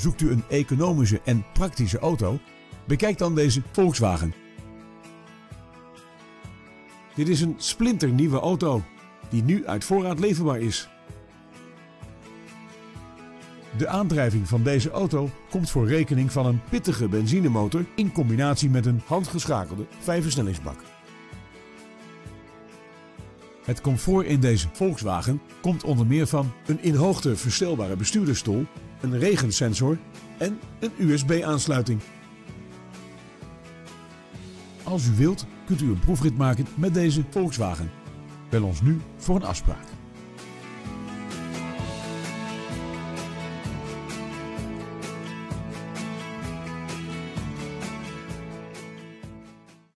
Zoekt u een economische en praktische auto? Bekijk dan deze Volkswagen. Dit is een splinternieuwe auto die nu uit voorraad leverbaar is. De aandrijving van deze auto komt voor rekening van een pittige benzinemotor in combinatie met een handgeschakelde 5-versnellingsbak. Het comfort in deze Volkswagen komt onder meer van een in hoogte verstelbare bestuurdersstoel, een regensensor en een USB-aansluiting. Als u wilt, kunt u een proefrit maken met deze Volkswagen. Bel ons nu voor een afspraak.